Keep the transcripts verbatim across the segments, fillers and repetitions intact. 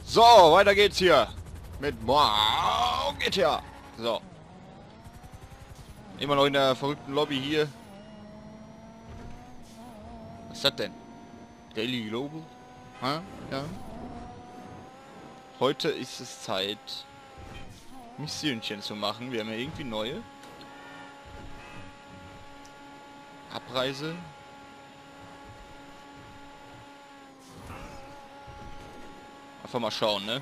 So, weiter geht's hier. Mit Wow, G T A. So. Immer noch in der verrückten Lobby hier. Was ist das denn? Daily Global? Ha? Ja. Heute ist es Zeit, Missionchen zu machen. Wir haben ja irgendwie neue. Abreise. Einfach mal schauen, ne?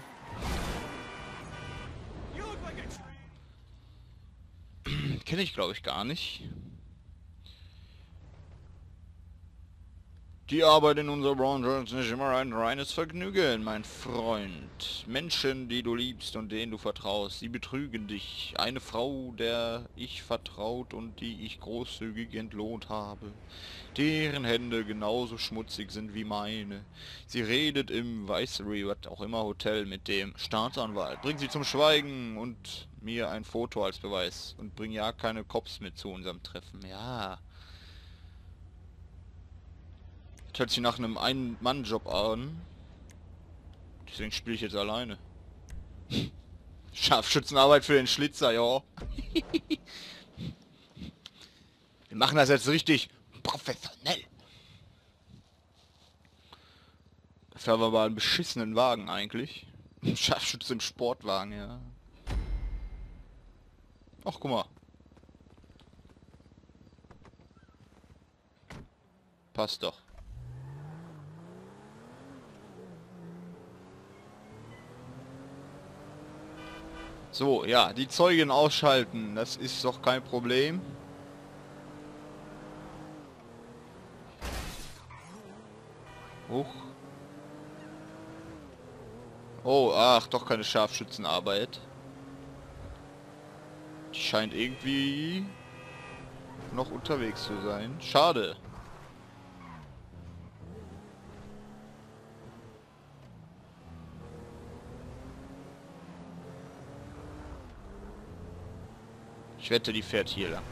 Kenne ich, glaube ich, gar nicht. Die Arbeit in unserer Branche ist nicht immer ein reines Vergnügen, mein Freund. Menschen, die du liebst und denen du vertraust, sie betrügen dich. Eine Frau, der ich vertraut und die ich großzügig entlohnt habe. Deren Hände genauso schmutzig sind wie meine. Sie redet im Viceroy, was auch immer, Hotel mit dem Staatsanwalt. Bring sie zum Schweigen und mir ein Foto als Beweis. Und bring ja keine Cops mit zu unserem Treffen. Ja... Hört sich nach einem Ein-Mann-Job an. Deswegen spiele ich jetzt alleine. Scharfschützenarbeit für den Schlitzer, ja. Wir machen das jetzt richtig professionell. Dafür haben wir aber einen beschissenen Wagen eigentlich. Scharfschütze im Sportwagen, ja. Ach, guck mal. Passt doch. So, ja, die Zeugen ausschalten, das ist doch kein Problem. Hoch. Oh, ach, doch keine Scharfschützenarbeit. Die scheint irgendwie noch unterwegs zu sein. Schade. Ich wette, die fährt hier lang.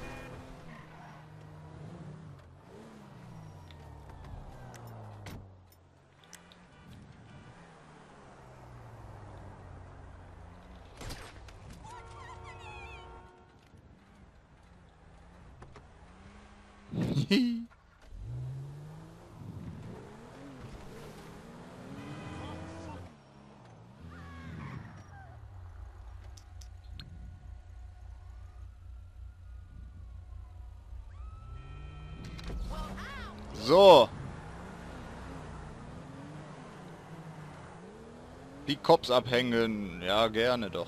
So. Die Cops abhängen. Ja, gerne doch.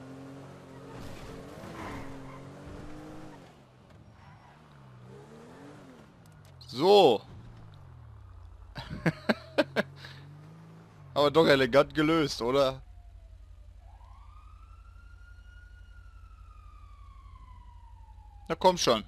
So. Aber doch elegant gelöst, oder? Na komm schon.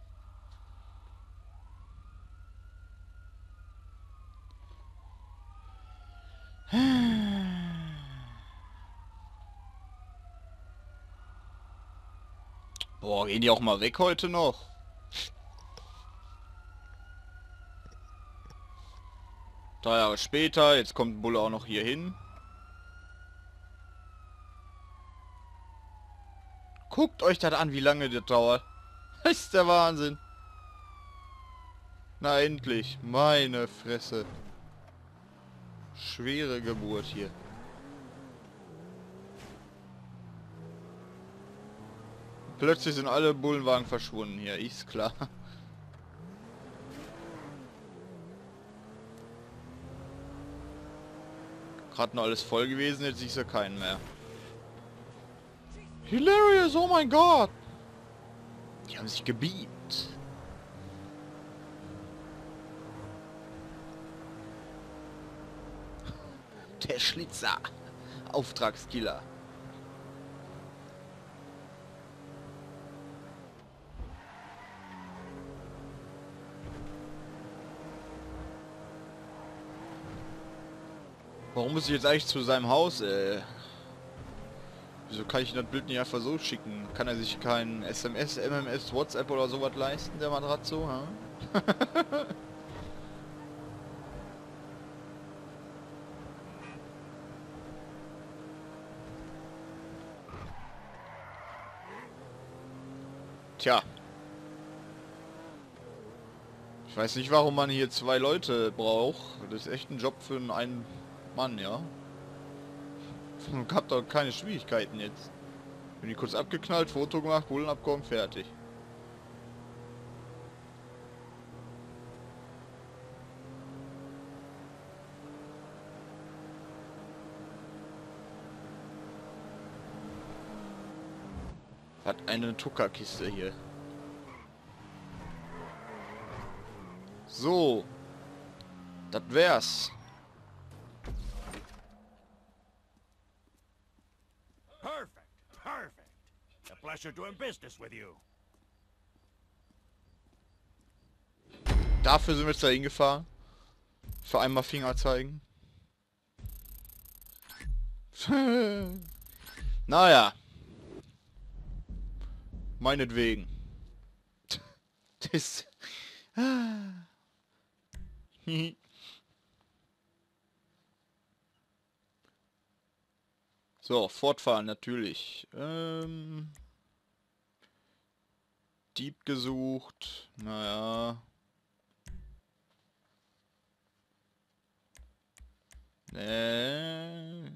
Boah, gehen die auch mal weg heute noch? Drei Jahre später, jetzt kommt Bulle auch noch hier hin. Guckt euch das an, wie lange das dauert. Das ist der Wahnsinn. Na endlich, meine Fresse. Schwere Geburt hier. Plötzlich sind alle Bullenwagen verschwunden hier, ist klar. Gerade noch alles voll gewesen, jetzt siehst du keinen mehr. Hilarious, oh mein Gott! Die haben sich gebeamt. Der Schlitzer. Auftragskiller. Warum muss ich jetzt eigentlich zu seinem Haus, ey? Wieso kann ich das Bild nicht einfach so schicken? Kann er sich kein S M S, M M S, WhatsApp oder sowas leisten, der Matrazzo, ha? Tja. Ich weiß nicht, warum man hier zwei Leute braucht. Das ist echt ein Job für einen Mann, ja. Ich hab doch keine Schwierigkeiten jetzt. Bin ich kurz abgeknallt, Foto gemacht, Bullen abkommen, fertig. Hat eine Tuckerkiste hier. So. Das wär's. Perfect, perfect. A pleasure doing business with you. Dafür sind wir jetzt da hingefahren. Für einmal Finger zeigen. Naja. Meinetwegen. Das... So, fortfahren natürlich. Ähm, Dieb gesucht. Naja. Nee.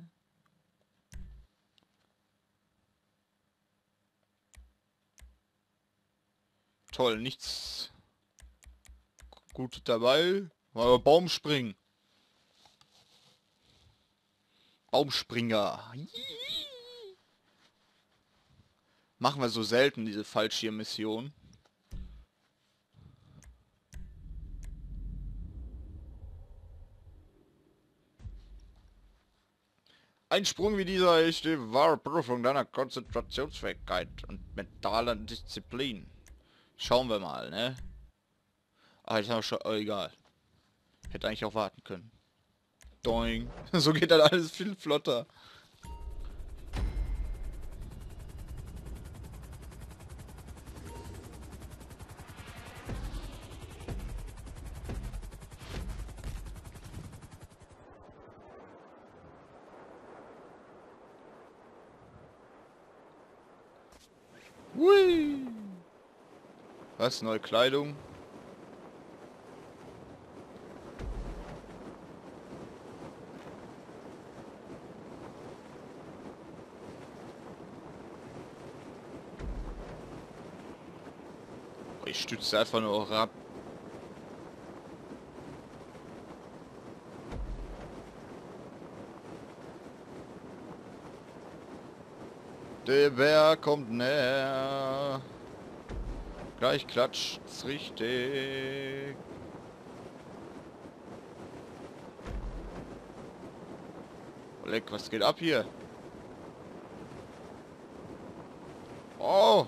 Toll, nichts Gutes dabei. Aber Baumspringen. Baumspringer. Machen wir so selten diese Fallschirmmission. Ein Sprung wie dieser ist die wahre Prüfung deiner Konzentrationsfähigkeit und mentaler Disziplin. Schauen wir mal, ne? Ah, jetzt haben wir schon... Oh, egal. Hätte eigentlich auch warten können. Doing. So geht dann alles viel flotter. Hui. Was? Neue Kleidung? Ich stütze einfach nur ab. Der Bär kommt näher. Gleich klatscht's richtig. Leck, was geht ab hier? Oh!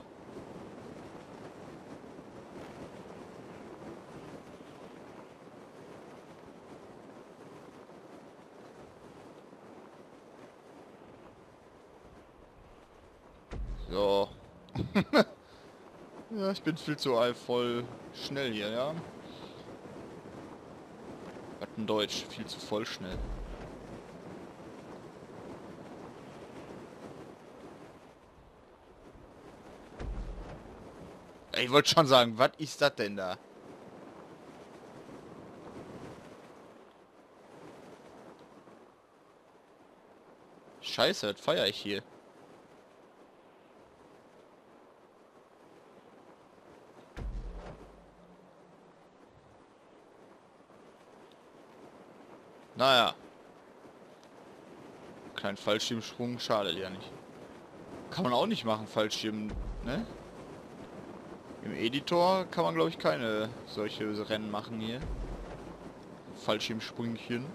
So. Ja, ich bin viel zu voll schnell hier, ja. Was in Deutsch? Viel zu voll schnell. Ich wollte schon sagen, was ist das denn da? Scheiße, das feiere ich hier. Naja. Kleinen Fallschirmsprung schadet ja nicht. Kann man auch nicht machen, Fallschirm, ne? Im Editor kann man, glaube ich, keine solche Rennen machen hier. Fallschirmsprüngchen.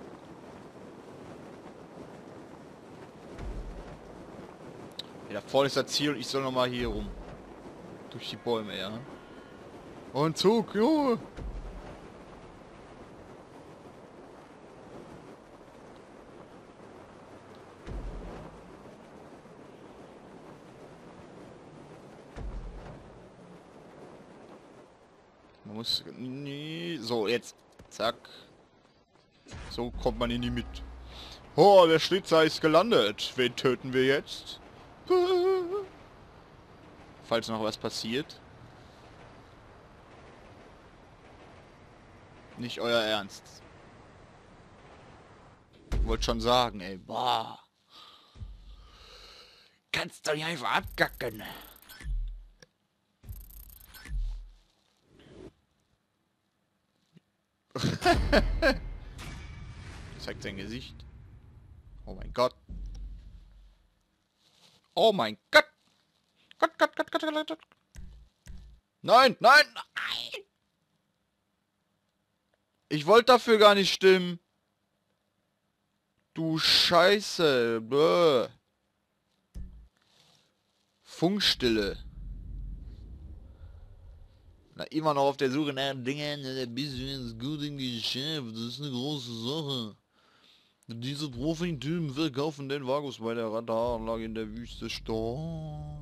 Ja, da vorne ist das Ziel und ich soll nochmal hier rum. Durch die Bäume, ja. Und Zug, jo! Man muss... Nee, so, jetzt. Zack. So kommt man in die Mitte. Oh, der Schlitzer ist gelandet. Wen töten wir jetzt? Falls noch was passiert. Nicht euer Ernst. Wollt schon sagen, ey. Boah. Kannst doch nicht einfach abgacken. Zeigt sein Gesicht. Oh mein Gott. Oh mein Gott. Gott, Gott, Gott, Gott, Gott, Gott. Nein, nein, nein. Ich wollte dafür gar nicht stimmen. Du Scheiße. Bäh. Funkstille. Na, immer noch auf der Suche nach Dingen. Ein bisschen gut im Geschäft. Das ist eine große Sache. Diese Profi-Typen verkaufen den Vagus bei der Radaranlage in der Wüste Stoff.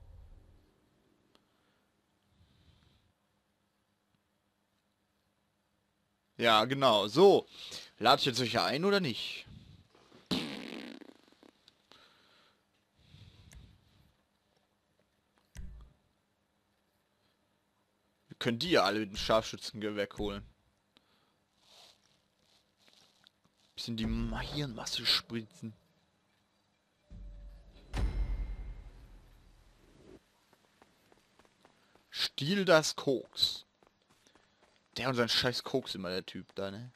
Ja, genau. So. Lade ich jetzt euch ein oder nicht? Wir können die ja alle mit dem Scharfschützengewehr holen. Bisschen die Hirnmasse spritzen. Stiehl das Koks. Der und sein scheiß Koks immer, der Typ da, ne?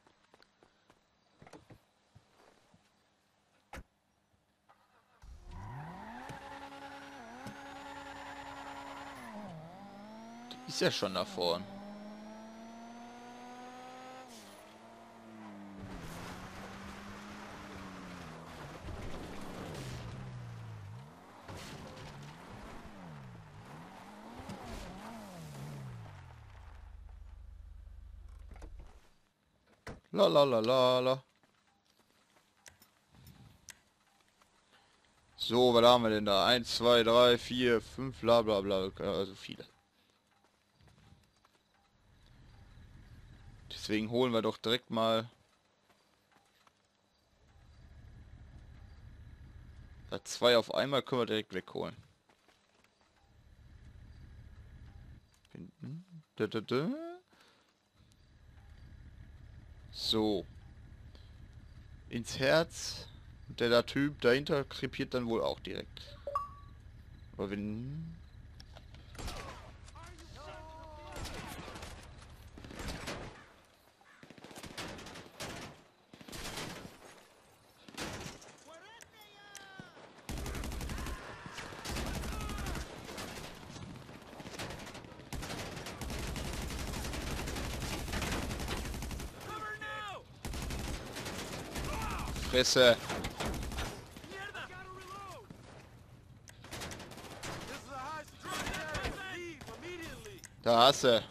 Die ist ja schon da vorne. La la la la la. So, was haben wir denn da? eins, zwei, drei, vier, fünf, bla bla bla. Also viele. Deswegen holen wir doch direkt mal da zwei auf einmal, können wir direkt wegholen. Hinten. Da, da, da. So. Ins Herz. Und der da Typ dahinter krepiert dann wohl auch direkt. Aber wenn... Fresse. Da hast du.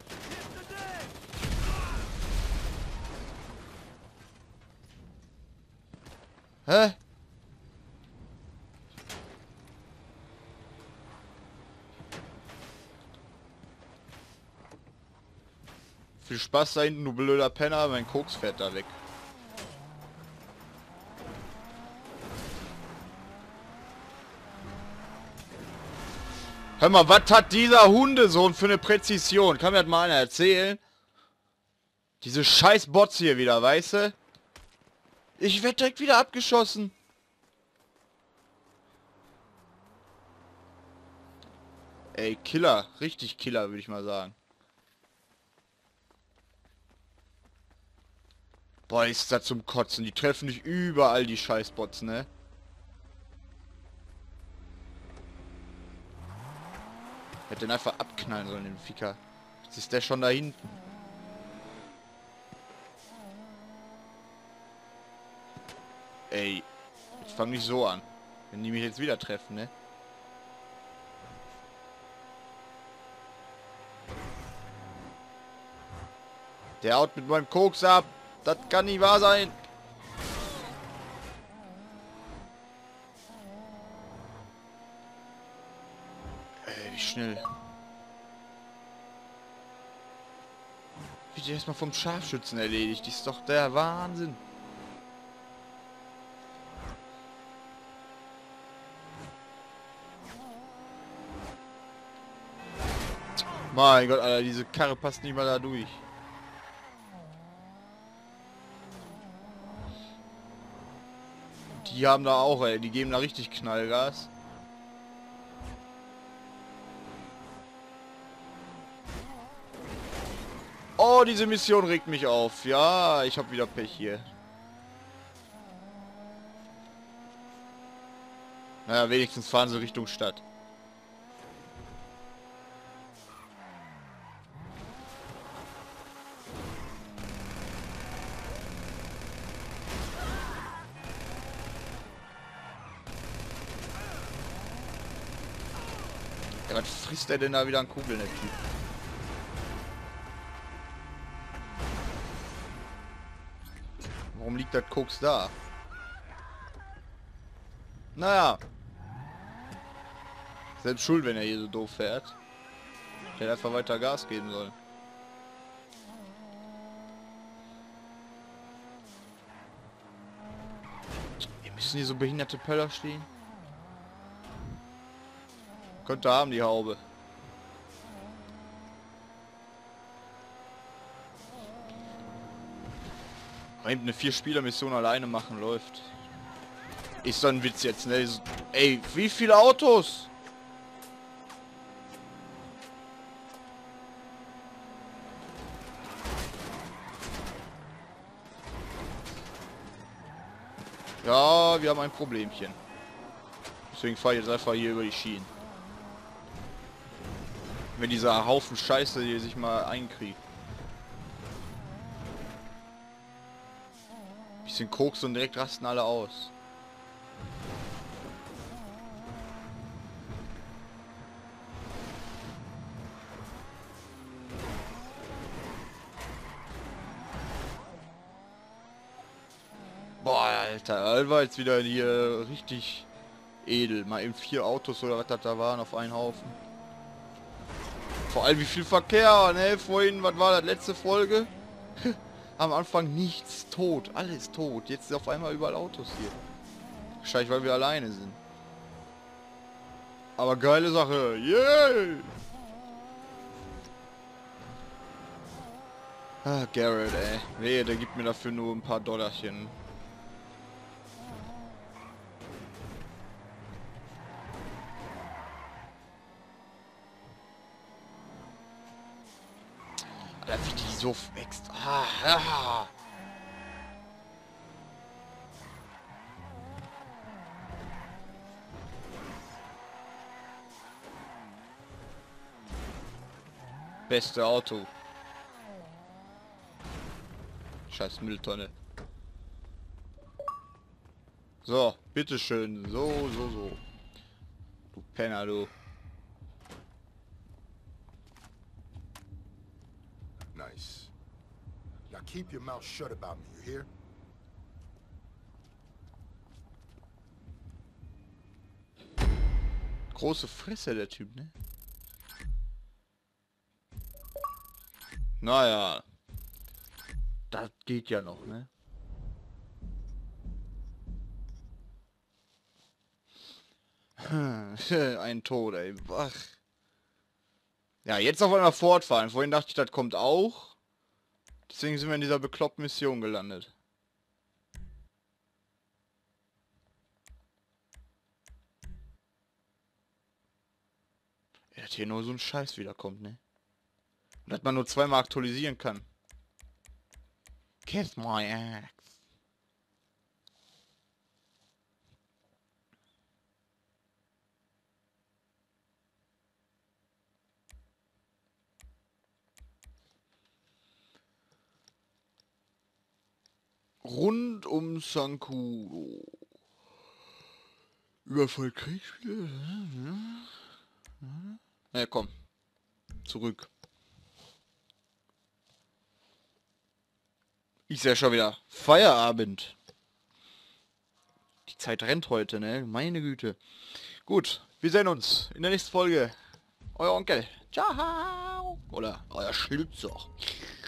Hä? Viel Spaß da hinten, du blöder Penner, mein Koks fährt da weg. Hör mal, was hat dieser Hundesohn für eine Präzision? Kann mir das mal einer erzählen? Diese scheiß Bots hier wieder, weißt du? Ich werde direkt wieder abgeschossen. Ey, Killer. Richtig Killer, würde ich mal sagen. Boah, ist das zum Kotzen. Die treffen nicht überall, die Scheißbots, ne? Hätte den einfach abknallen sollen, den Ficker. Jetzt ist der schon da hinten. Ey, jetzt fang nicht so an. Wenn die mich jetzt wieder treffen, ne? Der haut mit meinem Koks ab. Das kann nicht wahr sein. Ey, wie schnell. Wie die erstmal vom Scharfschützen erledigt. Die ist doch der Wahnsinn. Mein Gott, Alter, diese Karre passt nicht mal da durch. Die haben da auch, ey, die geben da richtig Knallgas. Oh, diese Mission regt mich auf. Ja, ich habe wieder Pech hier. Naja, wenigstens fahren sie Richtung Stadt. Ja, was frisst der denn da wieder an Kugeln, der Typ? Warum liegt das Koks da? Naja. Selbst schuld, wenn er hier so doof fährt. Der hätte einfach weiter Gas geben sollen. Wir müssen hier so behinderte Pöller stehen. Könnte haben die Haube. Eben eine Vier-Spieler-Mission alleine machen läuft. Ist doch ein Witz jetzt, ne? Ey, wie viele Autos? Ja, wir haben ein Problemchen. Deswegen fahre ich jetzt einfach hier über die Schienen. Wenn dieser Haufen Scheiße hier sich mal einkriegt. Bisschen Koks und direkt rasten alle aus. Boah, Alter, das war jetzt wieder hier richtig edel. Mal eben vier Autos oder was das da waren auf einen Haufen. Vor allem wie viel Verkehr, ne? Vorhin, was war das, letzte Folge? Am Anfang nichts, tot, alles tot. Jetzt ist auf einmal überall Autos hier. Wahrscheinlich, weil wir alleine sind. Aber geile Sache, yeah! Ah, Garrett, ey. Nee, der gibt mir dafür nur ein paar Dollarchen. Alter, wie die so wächst. Ah, ah. Beste Auto. Scheiß Mülltonne. So, bitteschön. So, so, so. Du Penner, du. Nice. Now keep your mouth shut about me, you hear? Große Fresse, der Typ, ne? Naja. Das geht ja noch, ne? Ein Tod, ey. Wach. Ja, jetzt auf einmal fortfahren. Vorhin dachte ich, das kommt auch. Deswegen sind wir in dieser bekloppten Mission gelandet. Ja, dass hier nur so ein Scheiß wiederkommt, ne? Und dass man nur zweimal aktualisieren kann. Kiss my ass. Rund um Sankuro. Überfall Kriegsspiele. Na komm. Zurück. Ist ja schon wieder Feierabend. Die Zeit rennt heute, ne? Meine Güte. Gut, wir sehen uns in der nächsten Folge. Euer Onkel. Ciao. Oder euer Schlitzer.